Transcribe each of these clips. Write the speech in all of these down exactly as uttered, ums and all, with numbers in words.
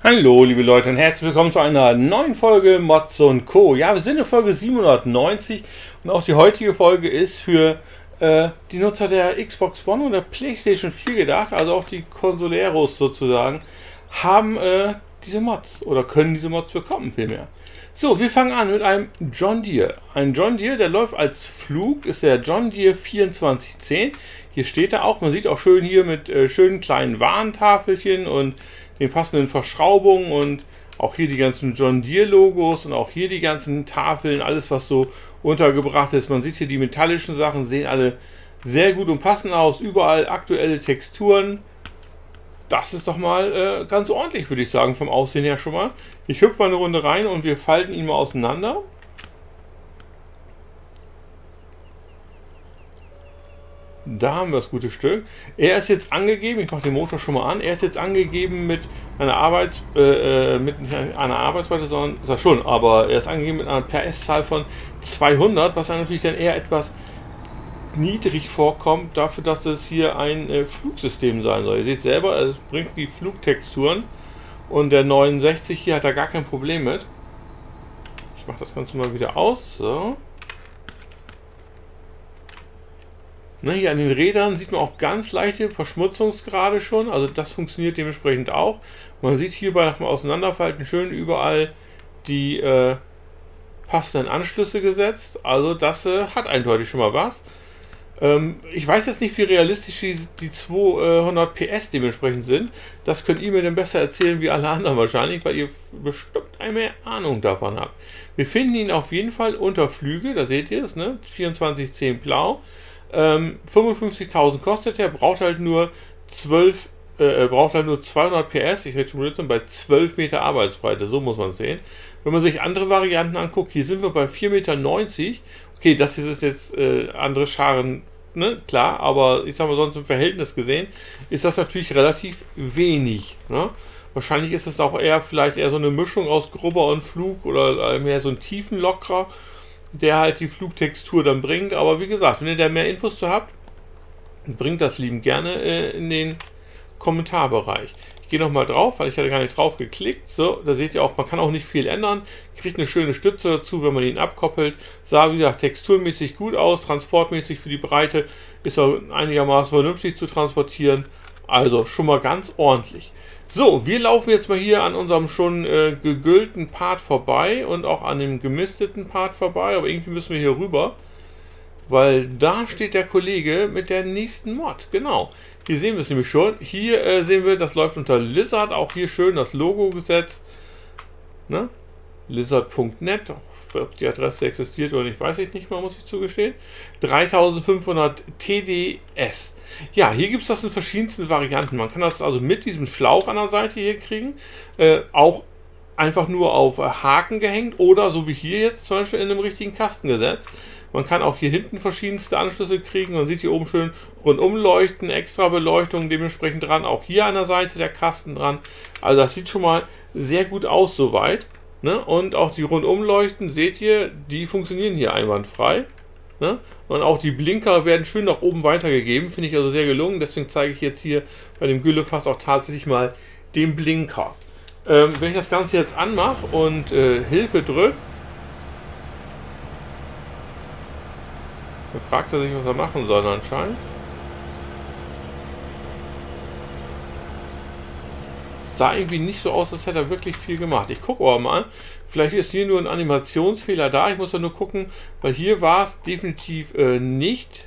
Hallo liebe Leute und herzlich willkommen zu einer neuen Folge Mods und Co. Ja, wir sind in Folge siebenhundertneunzig und auch die heutige Folge ist für äh, die Nutzer der Xbox One und der PlayStation vier gedacht, also auch die Consoleros sozusagen, haben äh, diese Mods oder können diese Mods bekommen vielmehr. So, wir fangen an mit einem John Deere. Ein John Deere, der läuft als Flug, ist der John Deere vierundzwanzig zehn. Hier steht er auch, man sieht auch schön hier mit äh, schönen kleinen Warntafelchen und den passenden Verschraubungen und auch hier die ganzen John Deere Logos und auch hier die ganzen Tafeln, alles was so untergebracht ist. Man sieht hier die metallischen Sachen, sehen alle sehr gut und passend aus, überall aktuelle Texturen. Das ist doch mal äh, ganz ordentlich, würde ich sagen, vom Aussehen her schon mal. Ich hüpfe mal eine Runde rein und wir falten ihn mal auseinander. Da haben wir das gute Stück. Er ist jetzt angegeben, ich mache den Motor schon mal an, er ist jetzt angegeben mit einer Arbeits, äh, mit nicht einer Arbeitsweite, sondern, ist er schon, aber er ist angegeben mit einer P S-Zahl von zweihundert, was dann natürlich dann eher etwas niedrig vorkommt, dafür, dass es hier ein äh, Flugsystem sein soll. Ihr seht selber, es bringt die Flugtexturen und der neunundsechzig hier hat da gar kein Problem mit. Ich mache das Ganze mal wieder aus, so. Ne, hier an den Rädern sieht man auch ganz leichte Verschmutzungsgrade schon, also das funktioniert dementsprechend auch. Man sieht hierbei nach dem Auseinanderfalten schön überall die äh, passenden Anschlüsse gesetzt, also das äh, hat eindeutig schon mal was. Ähm, ich weiß jetzt nicht, wie realistisch die, die zweihundert P S dementsprechend sind, das könnt ihr mir dann besser erzählen wie alle anderen wahrscheinlich, weil ihr bestimmt eine Ahnung davon habt. Wir finden ihn auf jeden Fall unter Flüge, da seht ihr es, ne? vierundzwanzig zehn blau. Ähm, fünfundfünfzigtausend kostet er, braucht halt nur zwölf, äh, braucht halt nur zweihundert P S, ich rede schon Blödsinn, bei zwölf Meter Arbeitsbreite, so muss man es sehen. Wenn man sich andere Varianten anguckt, hier sind wir bei vier Meter neunzig, okay, das hier ist jetzt äh, andere Scharen, ne, klar, aber ich sag mal sonst im Verhältnis gesehen, ist das natürlich relativ wenig, ne? Wahrscheinlich ist es auch eher, vielleicht eher so eine Mischung aus Grubber und Flug oder mehr so ein Tiefenlockerer, der halt die Flugtextur dann bringt, aber wie gesagt, wenn ihr da mehr Infos zu habt, bringt das liebend gerne äh, in den Kommentarbereich. Ich gehe nochmal drauf, weil ich hatte gar nicht drauf geklickt, so, da seht ihr auch, man kann auch nicht viel ändern, kriegt eine schöne Stütze dazu, wenn man ihn abkoppelt, sah wie gesagt texturmäßig gut aus, transportmäßig für die Breite ist er einigermaßen vernünftig zu transportieren, also schon mal ganz ordentlich. So, wir laufen jetzt mal hier an unserem schon äh, gegüllten Part vorbei und auch an dem gemisteten Part vorbei, aber irgendwie müssen wir hier rüber, weil da steht der Kollege mit der nächsten Mod, genau. Hier sehen wir es nämlich schon, hier äh, sehen wir, das läuft unter Lizard, auch hier schön das Logo gesetzt, ne? Lizard punkt net, ob die Adresse existiert oder nicht, weiß ich nicht mal, muss ich zugestehen. dreitausendfünfhundert T D S. Ja, hier gibt es das in verschiedensten Varianten. Man kann das also mit diesem Schlauch an der Seite hier kriegen, äh, auch einfach nur auf Haken gehängt oder so wie hier jetzt zum Beispiel in einem richtigen Kasten gesetzt. Man kann auch hier hinten verschiedenste Anschlüsse kriegen. Man sieht hier oben schön rundum leuchten, extra Beleuchtung dementsprechend dran. Auch hier an der Seite der Kasten dran. Also das sieht schon mal sehr gut aus soweit. Ne? Und auch die Rundumleuchten, seht ihr, die funktionieren hier einwandfrei. Ne? Und auch die Blinker werden schön nach oben weitergegeben, finde ich also sehr gelungen. Deswegen zeige ich jetzt hier bei dem Güllefass auch tatsächlich mal den Blinker. Ähm, wenn ich das Ganze jetzt anmache und äh, Hilfe drücke, dann fragt er sich, was er machen soll anscheinend. Sah irgendwie nicht so aus, als hätte er wirklich viel gemacht. Ich gucke aber mal, vielleicht ist hier nur ein Animationsfehler da. Ich muss ja nur gucken, weil hier war es definitiv äh, nicht.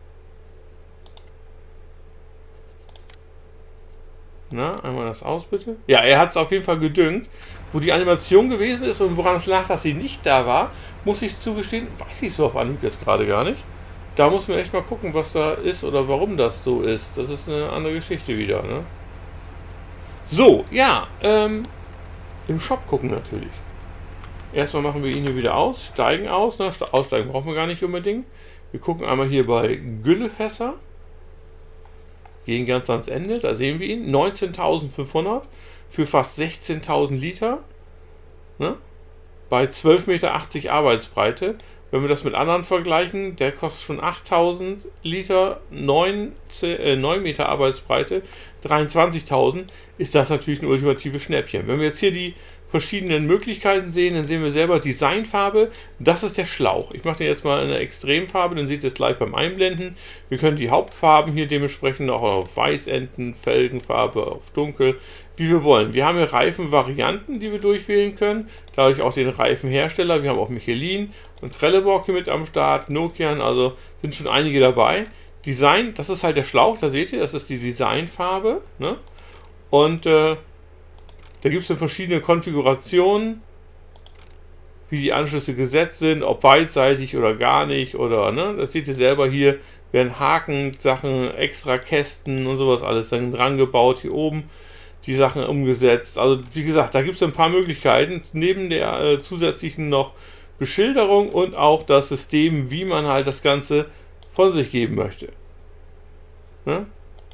Na, einmal das aus bitte. Ja, er hat es auf jeden Fall gedüngt. Wo die Animation gewesen ist und woran es lag, dass sie nicht da war, muss ich zugestehen, weiß ich so auf Anhieb jetzt gerade gar nicht. Da muss man echt mal gucken, was da ist oder warum das so ist. Das ist eine andere Geschichte wieder, ne? So, ja, ähm, im Shop gucken natürlich. Erstmal machen wir ihn hier wieder aus, steigen aus, ne? Aussteigen brauchen wir gar nicht unbedingt. Wir gucken einmal hier bei Güllefässer, gehen ganz ans Ende, da sehen wir ihn, neunzehntausendfünfhundert für fast sechzehntausend Liter, ne? Bei zwölf Meter achtzig Arbeitsbreite. Wenn wir das mit anderen vergleichen, der kostet schon achttausend Liter, neun Meter Arbeitsbreite, dreiundzwanzigtausend, ist das natürlich ein ultimatives Schnäppchen. Wenn wir jetzt hier die verschiedenen Möglichkeiten sehen, dann sehen wir selber Designfarbe, das ist der Schlauch. Ich mache den jetzt mal in einer Extremfarbe, dann seht ihr es gleich beim Einblenden. Wir können die Hauptfarben hier dementsprechend auch auf weiß enden, Felgenfarbe auf dunkel, wie wir wollen. Wir haben hier Reifenvarianten, die wir durchwählen können, dadurch auch den Reifenhersteller. Wir haben auch Michelin und Trelleborg hier mit am Start, Nokian, also sind schon einige dabei. Design, das ist halt der Schlauch, da seht ihr, das ist die Designfarbe, ne? Und äh, da gibt es dann verschiedene Konfigurationen, wie die Anschlüsse gesetzt sind, ob beidseitig oder gar nicht, oder, ne, das seht ihr selber hier, werden Haken, Sachen, extra Kästen und sowas alles dann dran gebaut, hier oben die Sachen umgesetzt. Also wie gesagt, da gibt es ein paar Möglichkeiten, neben der äh, zusätzlichen noch Beschilderung und auch das System, wie man halt das Ganze von sich geben möchte. Ne?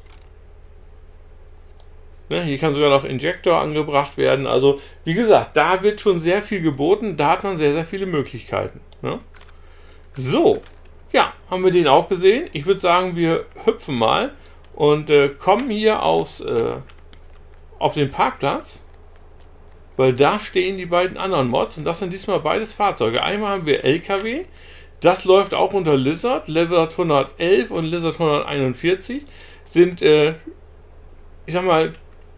Ne, hier kann sogar noch Injektor angebracht werden. Also, wie gesagt, da wird schon sehr viel geboten. Da hat man sehr, sehr viele Möglichkeiten. Ne? So, ja, haben wir den auch gesehen. Ich würde sagen, wir hüpfen mal und äh, kommen hier aufs, äh, auf den Parkplatz, weil da stehen die beiden anderen Mods und das sind diesmal beides Fahrzeuge. Einmal haben wir L K W, das läuft auch unter Lizard, Lizard hundertelf und Lizard hunderteinundvierzig, sind, äh, ich sag mal,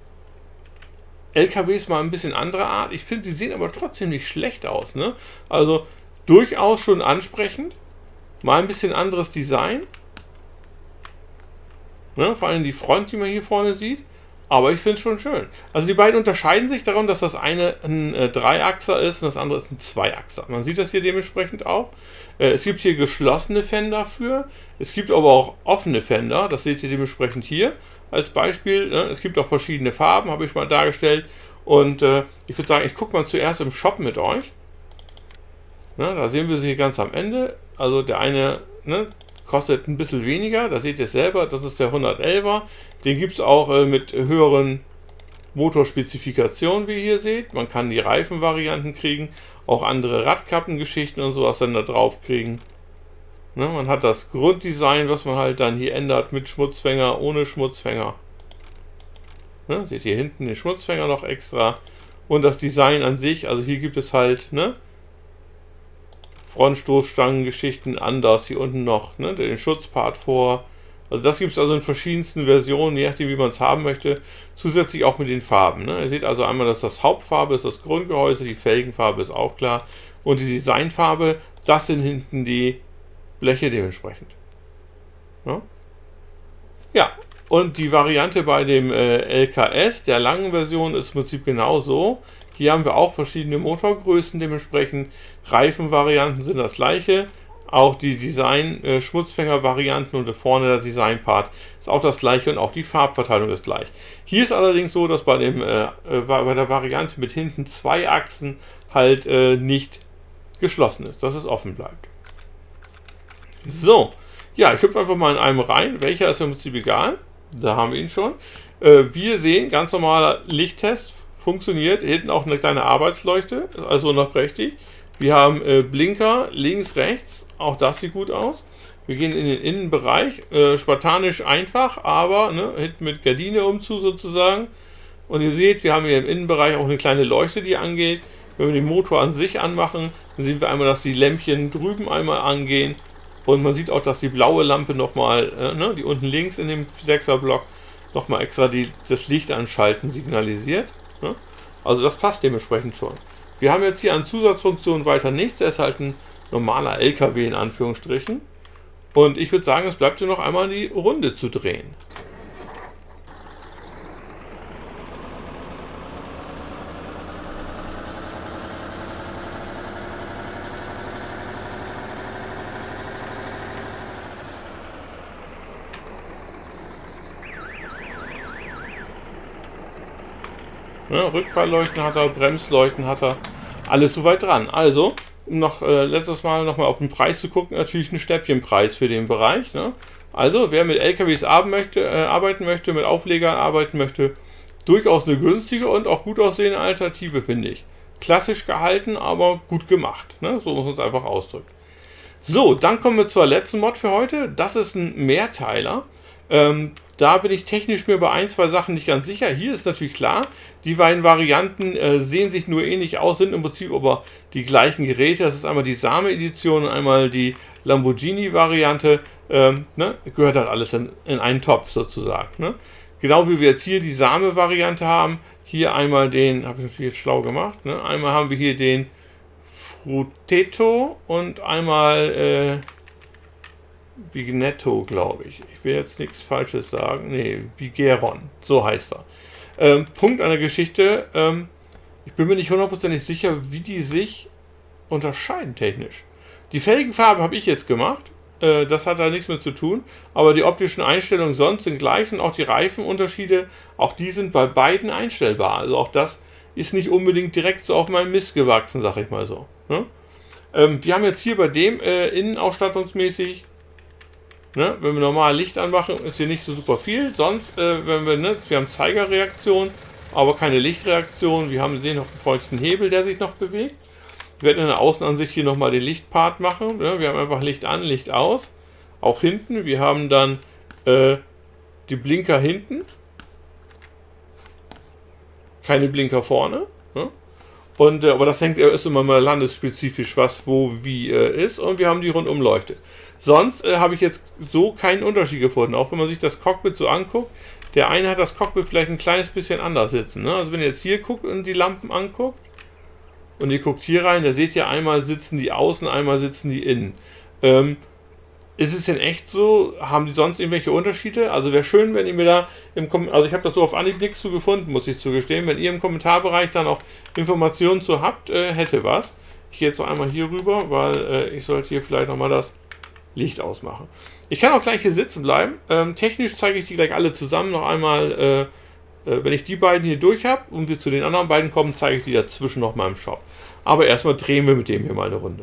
L K Ws mal ein bisschen anderer Art. Ich finde, sie sehen aber trotzdem nicht schlecht aus. Ne? Also durchaus schon ansprechend. Mal ein bisschen anderes Design. Ne? Vor allem die Front, die man hier vorne sieht. Aber ich finde es schon schön. Also die beiden unterscheiden sich darum, dass das eine ein äh, Dreiachser ist und das andere ist ein Zweiachser. Man sieht das hier dementsprechend auch. Äh, es gibt hier geschlossene Fender für. Es gibt aber auch offene Fender. Das seht ihr dementsprechend hier. Als Beispiel, ne, es gibt auch verschiedene Farben, habe ich mal dargestellt. Und äh, ich würde sagen, ich gucke mal zuerst im Shop mit euch. Ne, da sehen wir sie ganz am Ende. Also der eine, ne, kostet ein bisschen weniger, da seht ihr es selber, das ist der hundertelfer. Den gibt es auch äh, mit höheren Motorspezifikationen, wie ihr hier seht. Man kann die Reifenvarianten kriegen, auch andere Radkappengeschichten und sowas dann da drauf kriegen. Ne, man hat das Grunddesign, was man halt dann hier ändert mit Schmutzfänger, ohne Schmutzfänger. Ne, seht ihr hinten den Schmutzfänger noch extra. Und das Design an sich, also hier gibt es halt, ne, Frontstoßstangengeschichten anders, hier unten noch, ne, den Schutzpart vor. Also das gibt es also in verschiedensten Versionen, je nachdem wie man es haben möchte. Zusätzlich auch mit den Farben. Ne. Ihr seht also einmal, dass das Hauptfarbe ist, das Grundgehäuse, die Felgenfarbe ist auch klar. Und die Designfarbe, das sind hinten die Bleche dementsprechend. Ja, ja, und die Variante bei dem äh, L K S, der langen Version, ist im Prinzip genauso. Hier haben wir auch verschiedene Motorgrößen dementsprechend. Reifenvarianten sind das gleiche. Auch die Design-Schmutzfänger-Varianten und vorne der Design-Part ist auch das gleiche und auch die Farbverteilung ist gleich. Hier ist allerdings so, dass bei, dem, äh, bei der Variante mit hinten zwei Achsen halt äh, nicht geschlossen ist, dass es offen bleibt. So, ja, ich hüpfe einfach mal in einem rein. Welcher ist im Prinzip egal. Da haben wir ihn schon. Äh, wir sehen, ganz normaler Lichttest funktioniert. Hinten auch eine kleine Arbeitsleuchte, also noch prächtig. Wir haben äh, Blinker links, rechts. Auch das sieht gut aus. Wir gehen in den Innenbereich. Äh, spartanisch einfach, aber ne, hinten mit Gardine umzu sozusagen. Und ihr seht, wir haben hier im Innenbereich auch eine kleine Leuchte, die angeht. Wenn wir den Motor an sich anmachen, dann sehen wir einmal, dass die Lämpchen drüben einmal angehen. Und man sieht auch, dass die blaue Lampe nochmal, äh, ne, die unten links in dem sechser Block, nochmal extra die, das Licht anschalten signalisiert. Ne? Also das passt dementsprechend schon. Wir haben jetzt hier an Zusatzfunktionen weiter nichts. Er ist halt ein normaler L K W in Anführungsstrichen. Und ich würde sagen, es bleibt hier noch einmal die Runde zu drehen. Ja, Rückfahrleuchten hat er, Bremsleuchten hat er, alles soweit dran. Also, um noch äh, letztes Mal nochmal auf den Preis zu gucken, natürlich ein Stäbchenpreis für den Bereich. Ne? Also, wer mit L K Ws arbeiten möchte, äh, arbeiten möchte, mit Auflegern arbeiten möchte, durchaus eine günstige und auch gut aussehende Alternative, finde ich. Klassisch gehalten, aber gut gemacht. Ne? So muss man es einfach ausdrücken. So, dann kommen wir zur letzten Mod für heute. Das ist ein Mehrteiler. Ähm, da bin ich technisch mir bei ein, zwei Sachen nicht ganz sicher. Hier ist natürlich klar, die beiden Varianten äh, sehen sich nur ähnlich aus, sind im Prinzip aber die gleichen Geräte. Das ist einmal die Same-Edition und einmal die Lamborghini-Variante. Ähm, ne? Gehört halt alles in, in einen Topf sozusagen. Ne? Genau wie wir jetzt hier die Same-Variante haben. Hier einmal den, habe ich natürlich jetzt schlau gemacht, ne? Einmal haben wir hier den Fruteto und einmal äh, Vignetto, glaube ich. Ich will jetzt nichts Falsches sagen. Nee, Vigeron, so heißt er. Ähm, Punkt an der Geschichte, ähm, ich bin mir nicht hundertprozentig sicher, wie die sich unterscheiden technisch. Die Felgenfarbe habe ich jetzt gemacht, äh, das hat da nichts mehr zu tun, aber die optischen Einstellungen sonst sind gleich und auch die Reifenunterschiede, auch die sind bei beiden einstellbar. Also auch das ist nicht unbedingt direkt so auf meinem Mist gewachsen, sag ich mal so. Ne? Ähm, wir haben jetzt hier bei dem äh, innenausstattungsmäßig, ne, wenn wir normal Licht anmachen, ist hier nicht so super viel. Sonst, äh, wenn wir, ne, wir haben Zeigerreaktion, aber keine Lichtreaktion. Wir haben den noch einen freundlichen Hebel, der sich noch bewegt. Wir werden in der Außenansicht hier nochmal den Lichtpart machen. Ne? Wir haben einfach Licht an, Licht aus. Auch hinten. Wir haben dann äh, die Blinker hinten. Keine Blinker vorne. Ne? Und, äh, aber das hängt, ist immer mal landesspezifisch, was wo wie äh, ist. Und wir haben die Rundumleuchte. Sonst äh, habe ich jetzt so keinen Unterschied gefunden. Auch wenn man sich das Cockpit so anguckt. Der eine hat das Cockpit vielleicht ein kleines bisschen anders sitzen. Ne? Also wenn ihr jetzt hier guckt und die Lampen anguckt. Und ihr guckt hier rein, da seht ihr, einmal sitzen die außen, einmal sitzen die innen. Ähm, ist es denn echt so? Haben die sonst irgendwelche Unterschiede? Also wäre schön, wenn ihr mir da im Kommentar, also ich habe das so auf Anhieb nichts zu gefunden, muss ich zugestehen. Wenn ihr im Kommentarbereich dann auch Informationen zu habt, äh, hätte was. Ich gehe jetzt noch einmal hier rüber, weil äh, ich sollte hier vielleicht nochmal das Licht ausmachen. Ich kann auch gleich hier sitzen bleiben. Ähm, technisch zeige ich die gleich alle zusammen noch einmal. Äh, äh, wenn ich die beiden hier durch habe und wir zu den anderen beiden kommen, zeige ich die dazwischen noch mal im Shop. Aber erstmal drehen wir mit dem hier mal eine Runde.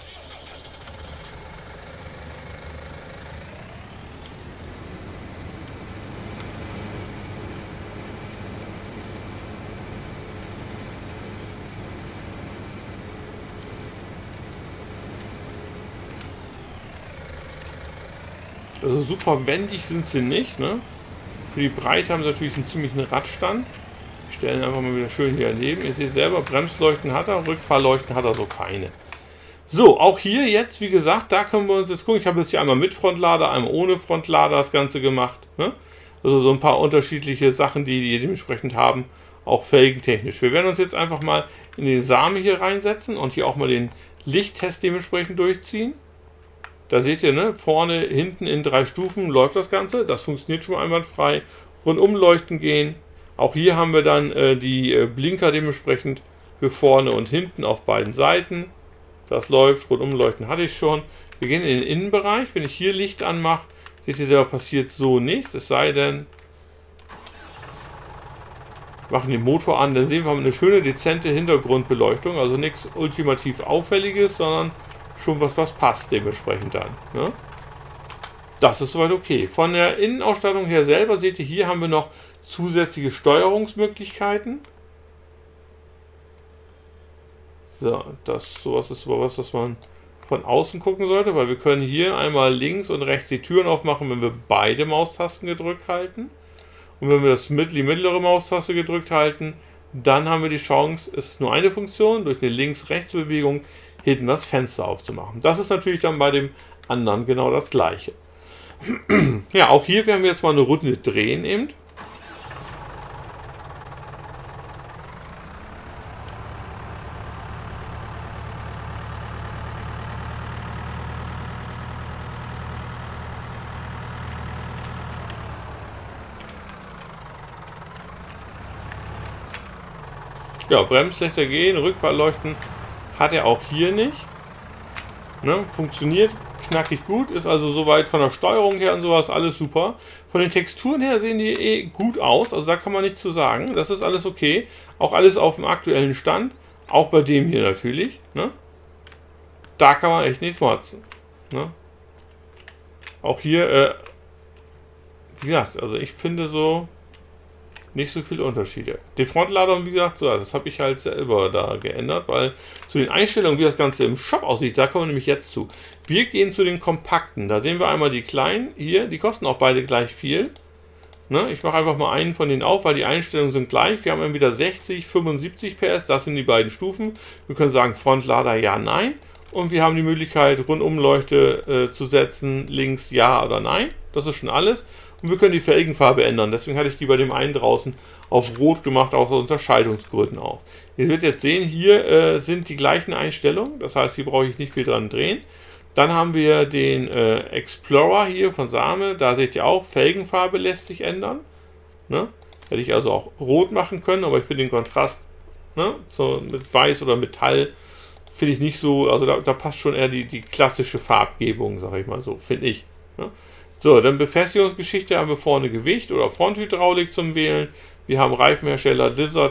Also super wendig sind sie nicht, ne? Für die Breite haben sie natürlich einen ziemlichen Radstand. Ich stelle ihn einfach mal wieder schön hier daneben. Ihr seht selber, Bremsleuchten hat er, Rückfahrleuchten hat er so keine. So, auch hier jetzt, wie gesagt, da können wir uns jetzt gucken. Ich habe jetzt hier einmal mit Frontlader, einmal ohne Frontlader das Ganze gemacht. Ne? Also so ein paar unterschiedliche Sachen, die die dementsprechend haben, auch felgentechnisch. Wir werden uns jetzt einfach mal in den Samen hier reinsetzen und hier auch mal den Lichttest dementsprechend durchziehen. Da seht ihr, ne, vorne, hinten in drei Stufen läuft das Ganze. Das funktioniert schon mal einwandfrei. Rundum leuchten gehen. Auch hier haben wir dann äh, die äh, Blinker dementsprechend für vorne und hinten auf beiden Seiten. Das läuft. Rundum leuchten hatte ich schon. Wir gehen in den Innenbereich. Wenn ich hier Licht anmache, seht ihr selber, passiert so nichts. Es sei denn, wir machen den Motor an, dann sehen wir, haben eine schöne, dezente Hintergrundbeleuchtung. Also nichts ultimativ Auffälliges, sondern schon was, was passt dementsprechend dann. Ne? Das ist soweit okay. Von der Innenausstattung her selber seht ihr, hier haben wir noch zusätzliche Steuerungsmöglichkeiten. So, das sowas ist aber was, was man von außen gucken sollte, weil wir können hier einmal links und rechts die Türen aufmachen, wenn wir beide Maustasten gedrückt halten. Und wenn wir das mittlere, mittlere Maustaste gedrückt halten, dann haben wir die Chance, es ist nur eine Funktion, durch eine Links-Rechts-Bewegung hinten das Fenster aufzumachen. Das ist natürlich dann bei dem anderen genau das gleiche. Ja, auch hier werden wir jetzt mal eine Runde drehen eben. Ja, Bremslichter gehen, Rückfahrleuchten hat er auch hier nicht. Ne, funktioniert knackig gut, ist also soweit von der Steuerung her und sowas alles super. Von den Texturen her sehen die eh gut aus, also da kann man nichts zu sagen. Das ist alles okay. Auch alles auf dem aktuellen Stand. Auch bei dem hier natürlich. Ne? Da kann man echt nichts motzen. Ne? Auch hier, äh, wie gesagt, also ich finde so, nicht so viele Unterschiede. Den Frontlader, wie gesagt, so, das habe ich halt selber da geändert, weil zu den Einstellungen, wie das Ganze im Shop aussieht, da kommen wir nämlich jetzt zu. Wir gehen zu den kompakten. Da sehen wir einmal die kleinen hier, die kosten auch beide gleich viel. Ne? Ich mache einfach mal einen von denen auf, weil die Einstellungen sind gleich. Wir haben entweder sechzig, fünfundsiebzig P S, das sind die beiden Stufen. Wir können sagen Frontlader ja, nein. Und wir haben die Möglichkeit, Rundumleuchte äh, zu setzen, links ja oder nein. Das ist schon alles. Und wir können die Felgenfarbe ändern. Deswegen hatte ich die bei dem einen draußen auf Rot gemacht, aus Unterscheidungsgründen auch. Ihr werdet jetzt sehen, hier äh, sind die gleichen Einstellungen. Das heißt, hier brauche ich nicht viel dran drehen. Dann haben wir den äh, Explorer hier von Same. Da seht ihr auch, Felgenfarbe lässt sich ändern. Ne? Hätte ich also auch rot machen können, aber ich finde den Kontrast, ne, so mit Weiß oder Metall finde ich nicht so, also da, da passt schon eher die, die klassische Farbgebung, sage ich mal so, finde ich. Ne? So, dann Befestigungsgeschichte haben wir vorne Gewicht oder Fronthydraulik zum Wählen. Wir haben Reifenhersteller Lizard.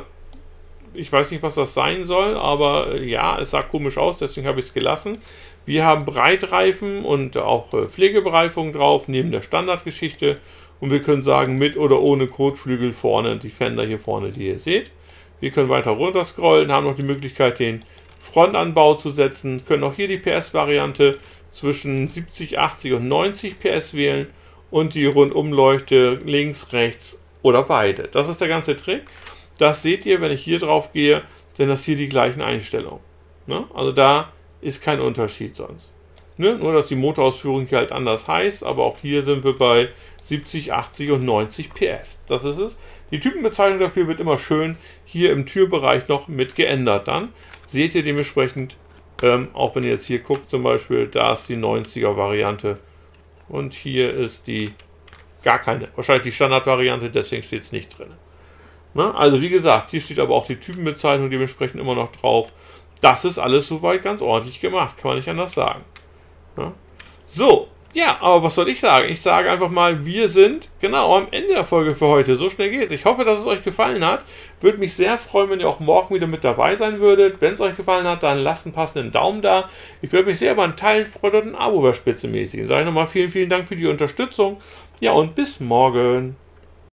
Ich weiß nicht, was das sein soll, aber äh, ja, es sah komisch aus, deswegen habe ich es gelassen. Wir haben Breitreifen und auch äh, Pflegebereifung drauf, neben der Standardgeschichte. Und wir können sagen, mit oder ohne Kotflügel vorne, die Fender hier vorne, die ihr seht. Wir können weiter runter scrollen, haben noch die Möglichkeit, den Frontanbau zu setzen, können auch hier die P S-Variante zwischen siebzig, achtzig und neunzig P S wählen und die Rundumleuchte links, rechts oder beide. Das ist der ganze Trick. Das seht ihr, wenn ich hier drauf gehe, sind das hier die gleichen Einstellungen. Ne? Also da ist kein Unterschied sonst. Ne? Nur, dass die Motorausführung hier halt anders heißt, aber auch hier sind wir bei siebzig, achtzig und neunzig P S. Das ist es. Die Typenbezeichnung dafür wird immer schön hier im Türbereich noch mit geändert dann. Seht ihr dementsprechend, ähm, auch wenn ihr jetzt hier guckt zum Beispiel, da ist die neunziger Variante und hier ist die gar keine. Wahrscheinlich die Standardvariante, deswegen steht es nicht drin. Ne? Also wie gesagt, hier steht aber auch die Typenbezeichnung dementsprechend immer noch drauf. Das ist alles soweit ganz ordentlich gemacht, kann man nicht anders sagen. Ne? So, ja, aber was soll ich sagen? Ich sage einfach mal, wir sind genau am Ende der Folge für heute. So schnell geht's. Ich hoffe, dass es euch gefallen hat. Würde mich sehr freuen, wenn ihr auch morgen wieder mit dabei sein würdet. Wenn es euch gefallen hat, dann lasst einen passenden Daumen da. Ich würde mich sehr über einen Teilen freuen und ein Abo wäre spitzenmäßig. Sage ich nochmal vielen, vielen Dank für die Unterstützung. Ja, und bis morgen.